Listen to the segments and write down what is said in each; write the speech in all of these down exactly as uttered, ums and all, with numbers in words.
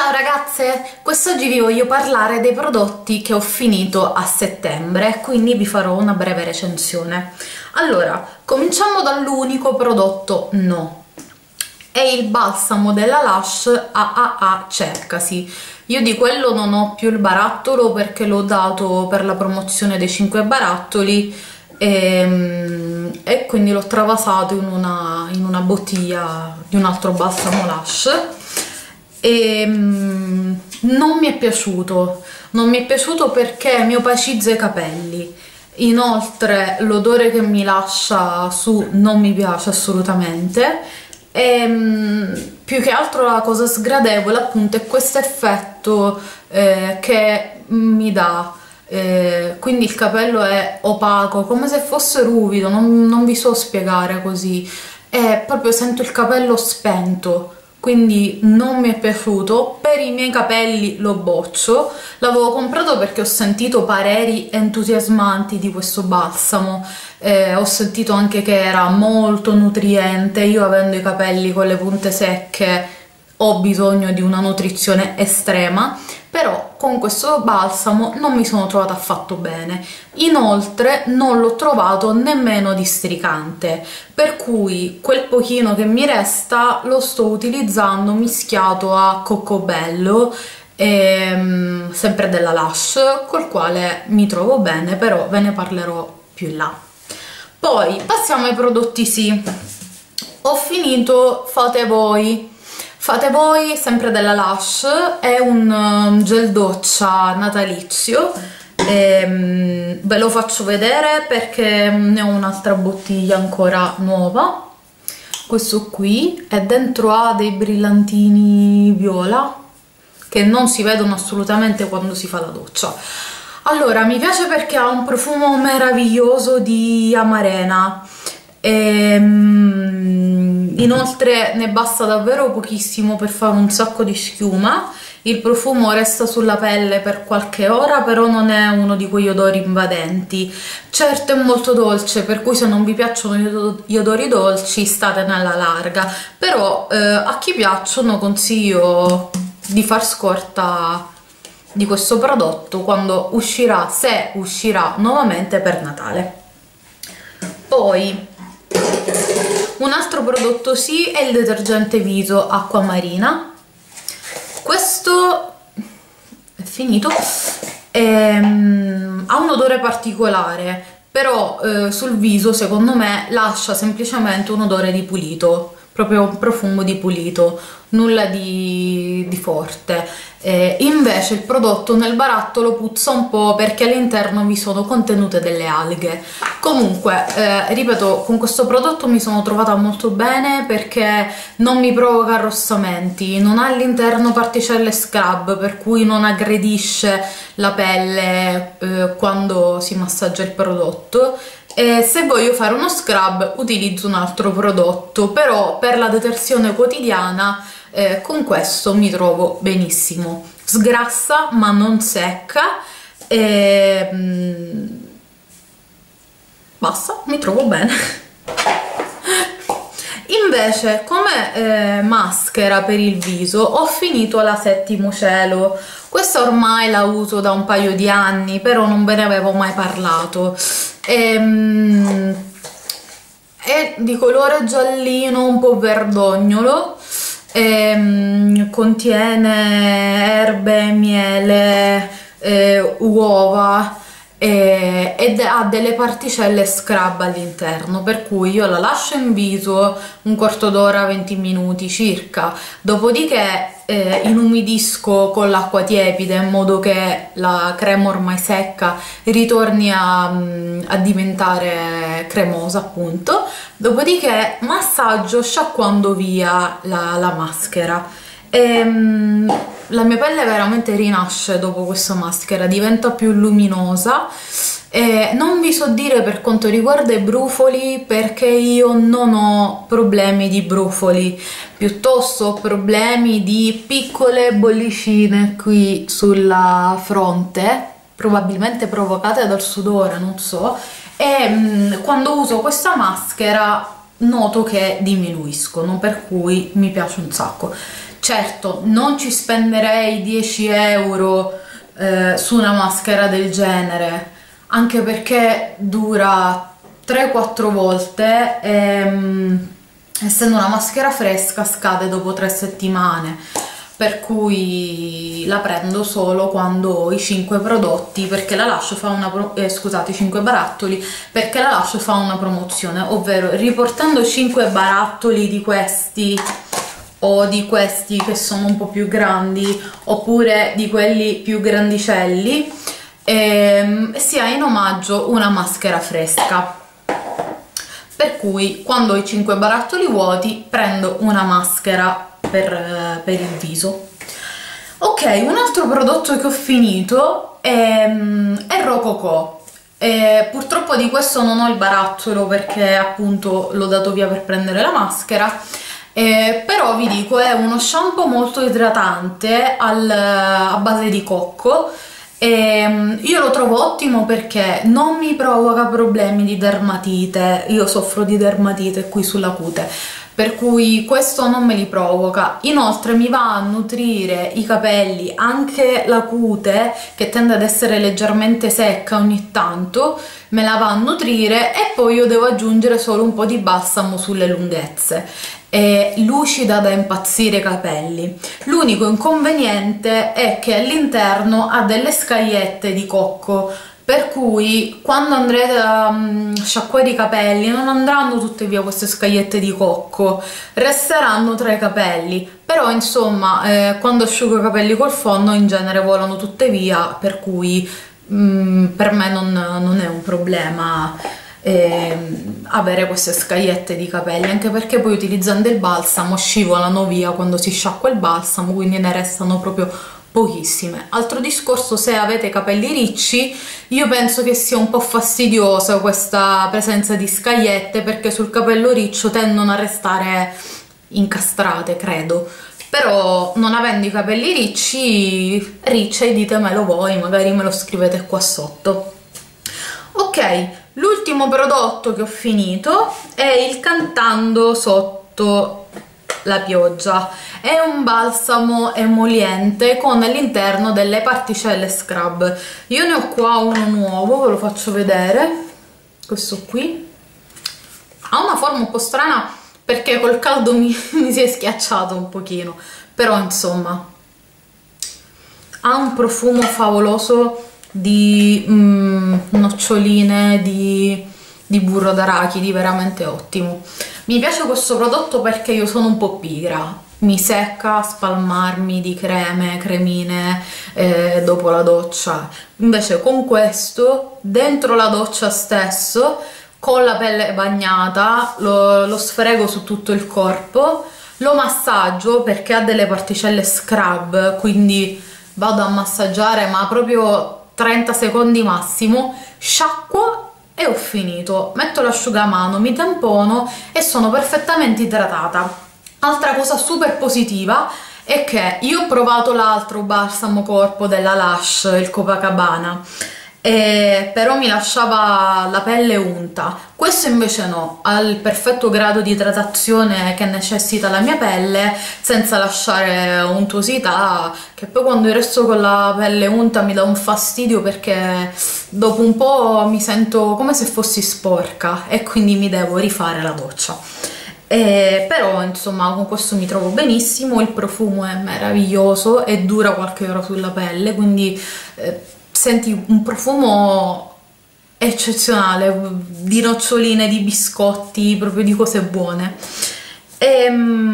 Ciao ragazze, quest'oggi vi voglio parlare dei prodotti che ho finito a settembre, quindi vi farò una breve recensione. Allora, cominciamo dall'unico prodotto no. È il balsamo della Lush A A A Cercasi. Io di quello non ho più il barattolo perché l'ho dato per la promozione dei cinque barattoli e, e quindi l'ho travasato in una, in una bottiglia di un altro balsamo Lush. E mm, non mi è piaciuto non mi è piaciuto perché mi opacizza i capelli. Inoltre l'odore che mi lascia su non mi piace assolutamente e mm, più che altro la cosa sgradevole appunto è questo effetto eh, che mi dà, eh, quindi il capello è opaco, come se fosse ruvido, non, non vi so spiegare così, e proprio sento il capello spento. Quindi non mi è piaciuto. Per i miei capelli lo boccio. L'avevo comprato perché ho sentito pareri entusiasmanti di questo balsamo, eh, ho sentito anche che era molto nutriente. Io, avendo i capelli con le punte secche, ho bisogno di una nutrizione estrema, però con questo balsamo non mi sono trovata affatto bene. Inoltre non l'ho trovato nemmeno districante, per cui quel pochino che mi resta lo sto utilizzando mischiato a Coccobello, ehm, sempre della Lush, col quale mi trovo bene, però ve ne parlerò più in là. Poi passiamo ai prodotti sì. Ho finito Fate Voi. Fate Voi, sempre della Lush, è un gel doccia natalizio, e ve lo faccio vedere perché ne ho un'altra bottiglia ancora nuova. Questo qui è dentro, ha dei brillantini viola che non si vedono assolutamente quando si fa la doccia. Allora, mi piace perché ha un profumo meraviglioso di amarena. Ehm, inoltre ne basta davvero pochissimo per fare un sacco di schiuma. Il profumo resta sulla pelle per qualche ora, però non è uno di quegli odori invadenti. Certo è molto dolce, per cui se non vi piacciono gli odori dolci state nella larga, però eh, a chi piacciono consiglio di far scorta di questo prodotto quando uscirà, se uscirà nuovamente per Natale. Poi un altro prodotto sì è il detergente viso Acquamarina. Questo è finito. Ehm, ha un odore particolare, però eh, sul viso secondo me lascia semplicemente un odore di pulito, proprio un profumo di pulito, nulla di, di forte. Eh, invece il prodotto nel barattolo puzza un po' perché all'interno vi sono contenute delle alghe. Comunque, eh, ripeto, con questo prodotto mi sono trovata molto bene perché non mi provoca arrossamenti, non ha all'interno particelle scrub, per cui non aggredisce la pelle eh, quando si massaggia il prodotto. E se voglio fare uno scrub utilizzo un altro prodotto, però per la detersione quotidiana eh, con questo mi trovo benissimo. Sgrassa ma non secca e mm, basta, mi trovo bene. Invece come eh, maschera per il viso ho finito la Settimo Cielo. Questa ormai la uso da un paio di anni, però non ve ne avevo mai parlato. Ehm, è di colore giallino, un po' verdognolo, ehm, contiene erbe, miele, eh, uova, eh, ed ha delle particelle scrub all'interno, per cui io la lascio in viso un quarto d'ora, venti minuti circa, dopodiché eh, inumidisco con l'acqua tiepida in modo che la crema ormai secca ritorni a, a diventare cremosa appunto, dopodiché massaggio sciacquando via la, la maschera. E, la mia pelle veramente rinasce dopo questa maschera, diventa più luminosa. E non vi so dire per quanto riguarda i brufoli perché io non ho problemi di brufoli, piuttosto ho problemi di piccole bollicine qui sulla fronte, probabilmente provocate dal sudore, non so, e mh, quando uso questa maschera noto che diminuiscono, per cui mi piace un sacco. Certo, non ci spenderei dieci euro eh, su una maschera del genere, anche perché dura tre quattro volte e mm, essendo una maschera fresca scade dopo tre settimane, per cui la prendo solo quando ho i cinque prodotti, perché la lascio fa una pro eh, scusate, i cinque barattoli, perché la lascio fa una promozione, ovvero riportando cinque barattoli di questi o di questi che sono un po' più grandi, oppure di quelli più grandicelli, ehm, si ha in omaggio una maschera fresca. Per cui quando ho i cinque barattoli vuoti prendo una maschera per, per il viso. Ok, un altro prodotto che ho finito è, è Rococò. E purtroppo di questo non ho il barattolo perché appunto l'ho dato via per prendere la maschera. Eh, però vi dico, è uno shampoo molto idratante al, a base di cocco. E io lo trovo ottimo perché non mi provoca problemi di dermatite. Io soffro di dermatite qui sulla cute, per cui questo non me li provoca. Inoltre mi va a nutrire i capelli, anche la cute che tende ad essere leggermente secca ogni tanto, me la va a nutrire, e poi io devo aggiungere solo un po' di balsamo sulle lunghezze. È lucida da impazzire i capelli. L'unico inconveniente è che all'interno ha delle scagliette di cocco, per cui quando andrete a um, sciacquare i capelli non andranno tutte via queste scagliette di cocco, resteranno tra i capelli. Però insomma eh, quando asciugo i capelli col phon in genere volano tutte via, per cui um, per me non, non è un problema eh, avere queste scagliette di capelli, anche perché poi utilizzando il balsamo scivolano via quando si sciacqua il balsamo, quindi ne restano proprio pochissime. Altro discorso, se avete capelli ricci, io penso che sia un po' fastidiosa questa presenza di scagliette, perché sul capello riccio tendono a restare incastrate, credo. Però non avendo i capelli ricci, ricci, ditemelo voi, magari me lo scrivete qua sotto. Ok, l'ultimo prodotto che ho finito è il Cantando sotto la pioggia. È un balsamo emoliente con all'interno delle particelle scrub. Io ne ho qua uno nuovo, ve lo faccio vedere. Questo qui ha una forma un po' strana perché col caldo mi, mi si è schiacciato un pochino, però insomma ha un profumo favoloso di mm, noccioline di, di burro d'arachidi, veramente ottimo. Mi piace questo prodotto perché io sono un po' pigra, mi secca spalmarmi di creme, cremine eh, dopo la doccia. Invece con questo, dentro la doccia stesso, con la pelle bagnata, lo, lo sfrego su tutto il corpo, lo massaggio perché ha delle particelle scrub, quindi vado a massaggiare ma proprio trenta secondi massimo, sciacquo e ho finito. Metto l'asciugamano, mi tampono e sono perfettamente idratata. Altra cosa super positiva è che io ho provato l'altro balsamo corpo della Lush, il Copacabana, e però mi lasciava la pelle unta. Questo invece no, ha il perfetto grado di idratazione che necessita la mia pelle, senza lasciare untuosità, che poi quando resto con la pelle unta mi dà un fastidio perché dopo un po' mi sento come se fossi sporca e quindi mi devo rifare la doccia. Eh, però insomma con questo mi trovo benissimo, il profumo è meraviglioso e dura qualche ora sulla pelle, quindi eh, senti un profumo eccezionale, di noccioline, di biscotti, proprio di cose buone. E,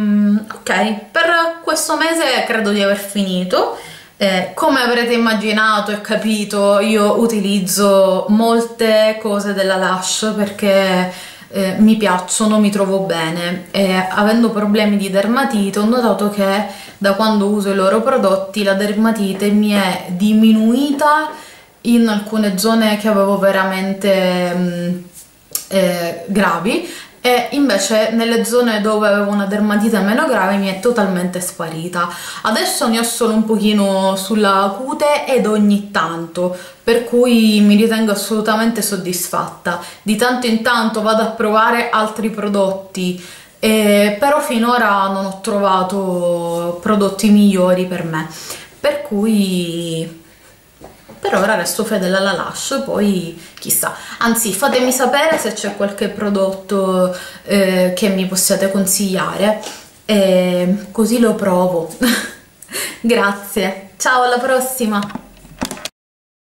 ok, per questo mese credo di aver finito. Eh, come avrete immaginato e capito, io utilizzo molte cose della Lush perché eh, mi piacciono, mi trovo bene, e avendo problemi di dermatite ho notato che da quando uso i loro prodotti la dermatite mi è diminuita in alcune zone che avevo veramente mh, eh, gravi, e invece nelle zone dove avevo una dermatite meno grave mi è totalmente sparita. Adesso ne ho solo un pochino sulla cute ed ogni tanto, per cui mi ritengo assolutamente soddisfatta. Di tanto in tanto vado a provare altri prodotti eh, però finora non ho trovato prodotti migliori per me, per cui per ora resto fedele alla Lush, poi chissà, anzi fatemi sapere se c'è qualche prodotto eh, che mi possiate consigliare, eh, così lo provo. Grazie, ciao, alla prossima!